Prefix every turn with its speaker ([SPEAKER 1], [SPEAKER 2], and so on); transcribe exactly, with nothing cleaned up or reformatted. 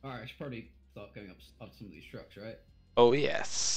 [SPEAKER 1] Alright, I should probably start going up, up some of these trucks, right?
[SPEAKER 2] Oh yes.